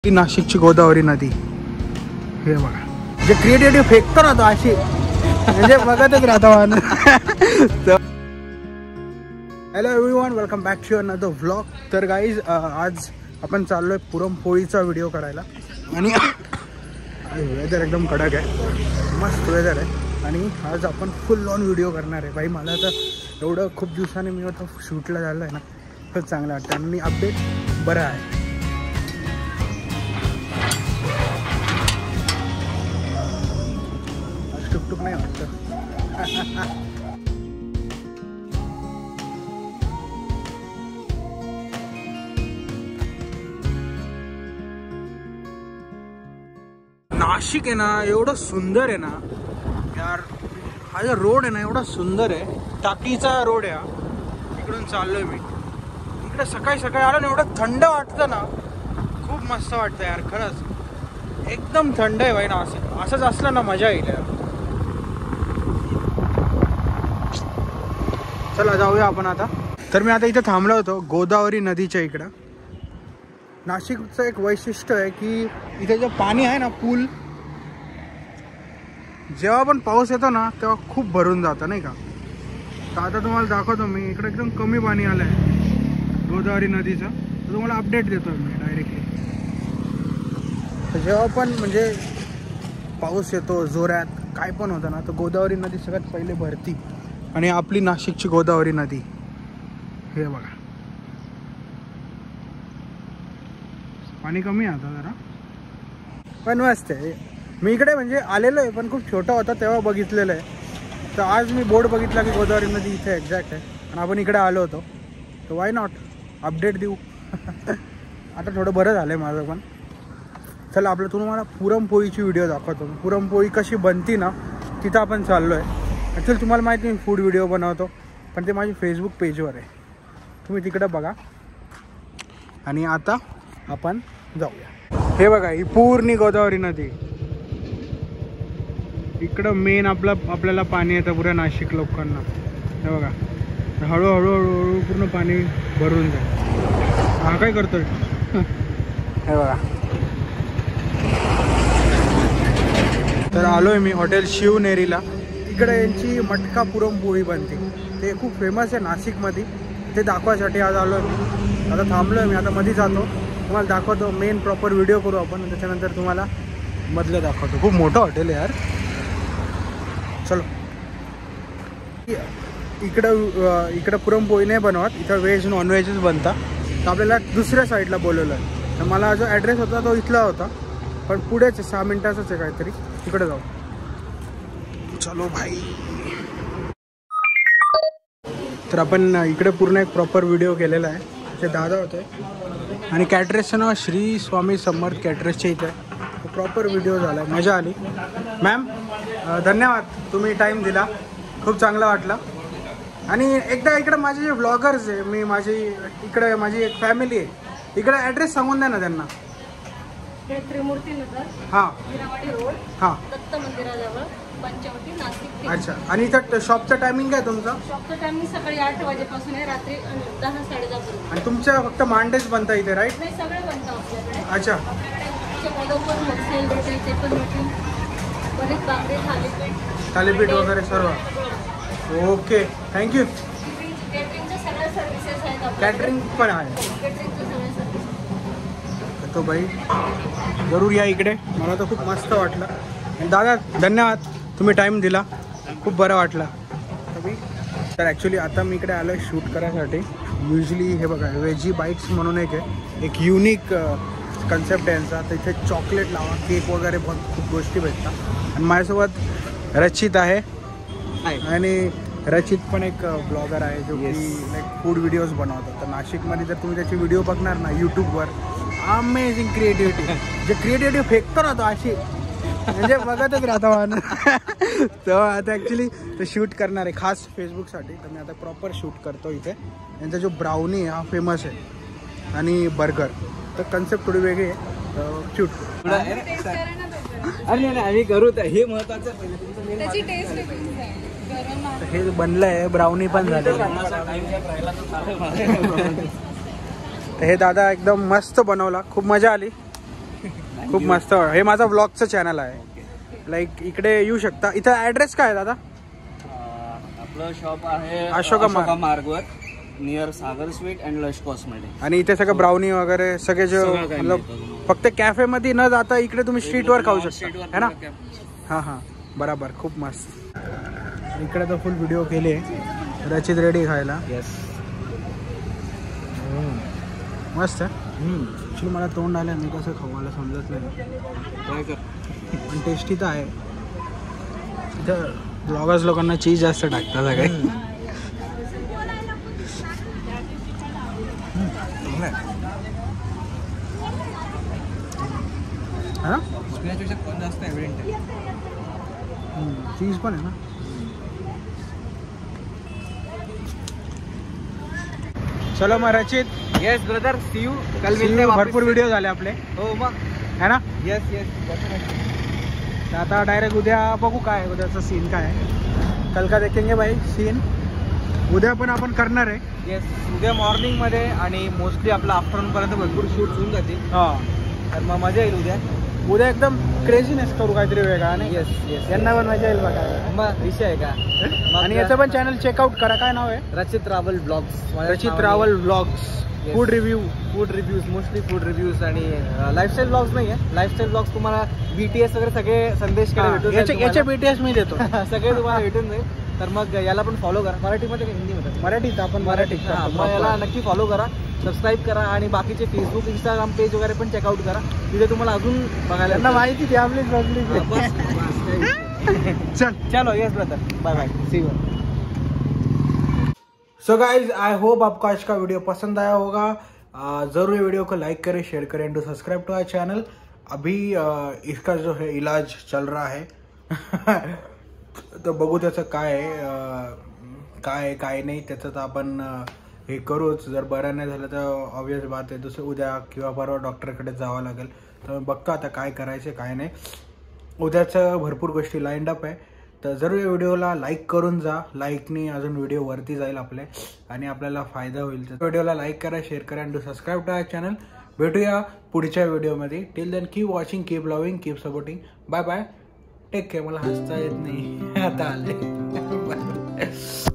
नाशिकची गोदावरी नदी हे बघा, जे क्रिएटिव्हिटी फेकतो ना तो अशी म्हणजे बघतच राहतो माणूस. Hello everyone, welcome back to another vlog. तर गाईज आज आपण चाललोय पुरणपोळीचा व्हिडिओ करायला आणि वेदर एकदम कडक आहे, मस्त वेदर आहे आणि आज आपण फुल ऑन व्हिडिओ करणार आहे. भाई मला तर एवढं खूप दिवसाने मी आता शूटला झालं आहे ना, खूप चांगलं वाटतं आणि अपडेट बरं आहे. टुकटुक नाही वाटतं. नाशिक आहे ना एवढं सुंदर आहे ना यार. हा जो रोड आहे ना एवढा सुंदर आहे, टाकीचा रोड आहे हा. इकडून चाललोय मी. इकडे सकाळी सकाळी आलो ना एवढं थंड वाटतं ना, खूप मस्त वाटतं यार. खरंच एकदम थंड आहे भाई ना. असंच असलं ना मजा येईल यार. चला जाऊया आपण आता. तर मी आता इथे थांबलो होतो गोदावरी नदीच्या इकडं. नाशिकचं एक वैशिष्ट्य आहे की इथे जे पाणी आहे ना, पूल जेव्हा पण पाऊस येतो ना तेव्हा खूप भरून जातं नाही का. तर आता तुम्हाला दाखवतो मी. इकडे एकदम कमी पाणी आलं आहे गोदावरी नदीचं, तर तुम्हाला अपडेट देतो मी डायरेक्टली. तर जेव्हा पण म्हणजे पाऊस येतो जोरात काय पण होतं ना, तर गोदावरी नदी सगळ्यात पहिले भरती. आणि आपली नाशिकची गोदावरी नदी हे बघा, पाणी कमी आहे आता जरा, पण मस्त आहे. मी इकडे म्हणजे आलेलो आहे पण खूप छोटा होता तेव्हा बघितलेलं आहे. तर आज मी बोर्ड बघितला की गोदावरी नदी इथे एक्झॅक्ट आहे आणि आपण इकडे आलो होतो, तर वाय नॉट अपडेट देऊ. आता थोडं बरं झालं आहे माझं पण. चला आपलं तुम्हाला पुरणपोळीची व्हिडिओ दाखवतो. पुरणपोळी कशी बनती ना तिथं आपण चाललो आहे. ॲक्च्युअली तुम्हाला माहिती मी फूड व्हिडिओ बनवतो, पण ते माझी फेसबुक पेजवर आहे, तुम्ही तिकडं बघा. आणि आता आपण जाऊया. हे बघा ही पूर्ण गोदावरी नदी. इकडं मेन आपल्याला पाणी येतं पुऱ्या नाशिक लोकांना. हे बघा हळूहळू हळूहळू पूर्ण पाणी भरून जाईल. हा काय करतोय हे बघा. तर आलोय मी हॉटेल शिवनेरीला. इकडे यांची मटका पुरणपोळी बनते, ते खूप फेमस आहे नाशिकमध्ये. ते दाखवायसाठी आज आलो आहे. आता थांबलो आहे मी, आता मध्ये जातो तुम्हाला दाखवतो. मेन प्रॉपर व्हिडिओ करू आपण, त्याच्यानंतर तुम्हाला मधलं दाखवतो. खूप मोठं हॉटेल आहे यार. चलो. इकडं पुरणपोळी नाही बनवत, इथं व्हेज नॉनव्हेजच बनतात. तर आपल्याला दुसऱ्या साईडला बोलवलं आहे. तर मला जो ॲड्रेस होता तो इथला होता, पण पुढेच 6 मिनिटाचंच आहे काहीतरी. तिकडे जाऊ. चलो भाई. तर आपण इकडे पूर्ण एक प्रॉपर व्हिडिओ केलेला आहे. ते दादा होते आणि कॅटरेसचं नाव श्री स्वामी समर्थ कॅटरेसच्या इथे आहे. प्रॉपर व्हिडिओ झाला आहे, मजा आली. मॅम धन्यवाद, तुम्ही टाईम दिला, खूप चांगलं वाटलं. आणि एकदा इकडे माझे जे व्लॉगर्स आहे, इकडे माझी एक फॅमिली आहे, इकडे ॲड्रेस सांगून द्या ना त्यांना. त्रिमूर्तीनगर, हां रोड, हां, दत्त मंदिराजवळ, पंचवटी, नाशिक. अच्छा. आणि इथं शॉपचं टायमिंग काय तुमचं? शॉपचं टायमिंग सकाळी 8 वाजेपासून आहे, रात्री 10-10:30 पर्यंत. आणि तुमच्या फक्त मांडेच बनता इथे, राईट? नाही, सगळे बनतं आपल्याकडे. अच्छा. पण होलसेल भेटेल, ते पण भेटेल. बरेच बांगडे, थालीपीठ वगैरे सर्व. Okay, thank you. कॅटरिंगच्या सगळ्या सर्व्हिसेस आहेत आपल्याकडे. कॅटरिंग पण आहे. कॅटरिंगच्या सगळ्या सर्व्हिसेस. तो भाई जरूर या इकडे, मला तर खूप मस्त वाटलं. आणि दादा धन्यवाद, तुम्ही टाईम दिला, खूप बरं वाटलं. तर ॲक्च्युली आता मी इकडे आलो आहे शूट करायसाठी. युजली हे बघा वेजी बाईट्स म्हणून एक युनिक कन्सेप्ट आहे यांचा. तर इथे चॉकलेट लावा, केक वगैरे खूप गोष्टी भेटतात. आणि माझ्यासोबत रचित आहे आणि रचित पण एक ब्लॉगर आहे जो की लाईक फूड व्हिडिओज बनवतात. तर नाशिकमध्ये जर तुम्ही त्याची व्हिडिओ बघणार ना यूट्यूबवर, अमेझिंग क्रिएटिव्हिटी. जे क्रिएटिव्हिटी फेकतो ना तो अशी म्हणजे बघतच राहतो माणूस. तर आता ॲक्च्युली ते शूट करणार आहे खास फेसबुकसाठी. तर मी आता प्रॉपर शूट करतो इथे. यांचा जो ब्राउनी हा फेमस आहे आणि बर्गर. तर कन्सेप्ट थोडी वेगळी आहे. शूट अरे आम्ही करू, हे महत्वाचं. हे बनलं आहे, ब्राउनी पण झाले. हे दादा एकदम मस्त बनवला, खूप मजा आली. खूप मस्त. हे माझा व्लॉगचं चॅनल आहे. लाईक इकडे येऊ शकता. इथं ॲड्रेस काय आहे दादा? आपलं शॉप आहे अशोका मार्गवर near Sagar sweet and Lush cosmetic. आणि इथे सगळं ब्राउनी वगैरे सगळे जे मतलब फक्त कॅफे मध्ये न जाता इकडे तुम्ही स्ट्रीटवर खाऊ शकता है ना. हां हां बरोबर. खूप मस्त. इकडे तर फुल व्हिडिओ केले. रचित रेडी खायला. येस मस्त आहे. ॲक्च्युली मला तोंड आलं मी कसं खाऊ मला समजत नाही. ट्राय कर. पण टेस्टी तर आहे. इथं ब्लॉगर्स लोकांना चीज जास्त टाकतात सगळे. हा कोण जास्त एव्हिडेंट आहे. चीज पण आहे ना. चलो मग Rachit. Yes brother see you. कल See you. भरपूर व्हिडिओ झाले आपले हो मग. है ना. Yes yes. तर आता डायरेक्ट उद्या बघू काय उद्याचा सीन काय आहे. कल का देखेंगे भाई सीन. उद्या पण आपण करणार आहे. येस उद्या मॉर्निंगमध्ये आणि मोस्टली आपलं आफ्टरनूनपर्यंत भरपूर शूट होऊन जातील. हां तर मग मजा येईल उद्या. उद्या एकदम क्रेझीनेस करू काहीतरी वेगळा नाही. Yes yes. यांना पण मजा येईल बघा. मग विषय आहे का. आणि याचं पण चॅनल चेकआउट करा. काय नाव आहे? Rachit travel blogs. Rachit travel blogs. Yes. Food review. Food reviews mostly food reviews आणि लाईफस्टाईल ब्लॉग्स नाही आहे. लाईफस्टाईल ब्लॉग्स तुम्हाला BTS वगैरे सगळे संदेश याचे BTS मी देतो. सगळे तुम्हाला भेटून जाईल. तर मग याला पण फॉलो करा. मराठीमध्ये का हिंदीमध्ये? मराठीत आपण मराठीत मग याला नक्की फॉलो करा, सबस्क्राईब करा आणि बाकीचे फेसबुक इंस्टाग्राम पेज वगैरे पण चेकआउट करा. तिथे तुम्हाला अजून बघायला त्यांना माहिती ती आपलीच बसली. चल चलो. Yes brother. Bye bye. See you. So guys I hope आपको आज का वीडियो पसंद आया होगा. ज़रूर ये वीडियो को लाइक करें, शेयर करें and to subscribe to our channel. अभी इसका जो है इलाज चल रहा है तर बघू त्याचं काय आहे काय नाही त्याचं तर आपण हे करूच. जर बरं नाही झालं तर ऑब्वियस बात आहे दुसरं उद्या किंवा परवा डॉक्टरकडे जावं लागेल. तर बघतो आता काय करायचं काय नाही. उद्याचं भरपूर गोष्टी लाईंड अप आहे. तर जरूर या व्हिडिओला लाईक करून जा. लाईकनी अजून व्हिडिओ वरती जाईल आपले आणि आपल्याला फायदा होईल. तर व्हिडिओला लाईक करा, शेअर करा and to subscribe to our channel. भेटूया पुढच्या व्हिडिओमध्ये. Till then keep watching, keep loving, keep supporting. Bye bye. Take care. मला हसता येत नाही आता आले.